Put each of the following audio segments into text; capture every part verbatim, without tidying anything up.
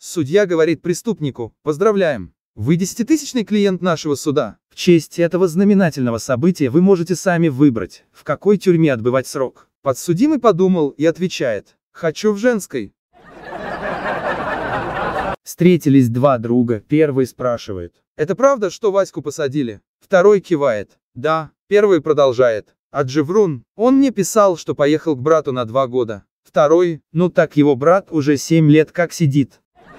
Судья говорит преступнику: поздравляем, вы десятитысячный клиент нашего суда. В честь этого знаменательного события вы можете сами выбрать, в какой тюрьме отбывать срок. Подсудимый подумал и отвечает: хочу в женской. Встретились два друга, первый спрашивает: это правда, что Ваську посадили? Второй кивает: да. Первый продолжает: а Джеврун, он мне писал, что поехал к брату на два года. Второй: ну так его брат уже семь лет как сидит.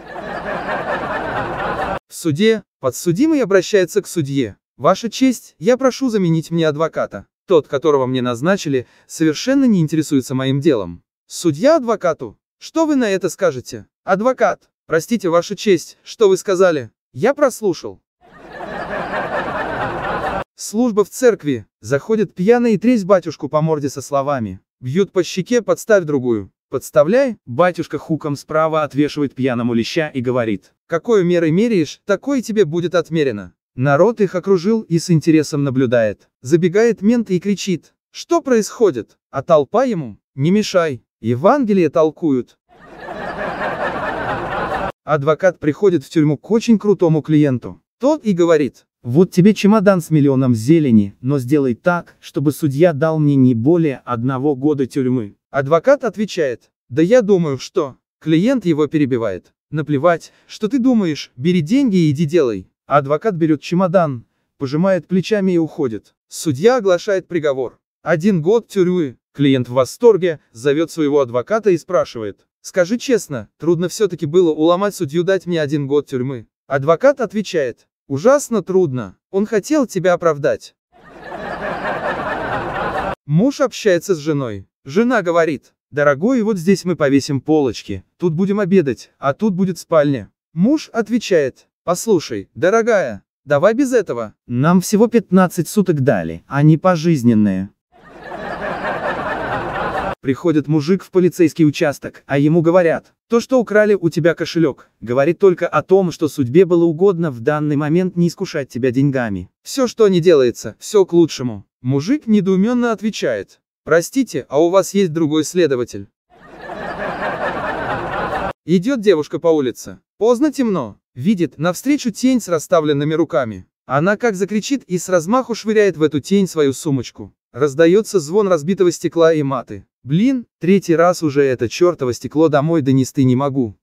В суде подсудимый обращается к судье: ваша честь, я прошу заменить мне адвоката. Тот, которого мне назначили, совершенно не интересуется моим делом. Судья адвокату: что вы на это скажете? Адвокат: простите, ваша честь, что вы сказали? Я прослушал. Служба в церкви. Заходит пьяный и тресь батюшку по морде со словами: бьют по щеке, подставь другую. Подставляй. Батюшка хуком справа отвешивает пьяному леща и говорит: какой мерой меряешь, такой тебе будет отмерено. Народ их окружил и с интересом наблюдает. Забегает мент и кричит: что происходит? А толпа ему: не мешай, Евангелие толкуют. Адвокат приходит в тюрьму к очень крутому клиенту. Тот и говорит: вот тебе чемодан с миллионом зелени, но сделай так, чтобы судья дал мне не более одного года тюрьмы. Адвокат отвечает: да я думаю, что... Клиент его перебивает: наплевать, что ты думаешь, бери деньги и иди делай. Адвокат берет чемодан, пожимает плечами и уходит. Судья оглашает приговор: один год тюрьмы. Клиент в восторге, зовет своего адвоката и спрашивает: скажи честно, трудно все-таки было уломать судью дать мне один год тюрьмы? Адвокат отвечает: ужасно трудно, он хотел тебя оправдать. Муж общается с женой. Жена говорит: дорогой, вот здесь мы повесим полочки, тут будем обедать, а тут будет спальня. Муж отвечает: послушай, дорогая, давай без этого. Нам всего пятнадцать суток дали, а не пожизненные. Приходит мужик в полицейский участок, а ему говорят: то, что украли у тебя кошелек, говорит только о том, что судьбе было угодно в данный момент не искушать тебя деньгами. Все, что не делается, все к лучшему. Мужик недоуменно отвечает: простите, а у вас есть другой следователь? Идет девушка по улице. Поздно темно. Видит навстречу тень с расставленными руками. Она как закричит и с размаху швыряет в эту тень свою сумочку. Раздается звон разбитого стекла и маты. Блин, третий раз уже это чертово стекло домой донести не могу.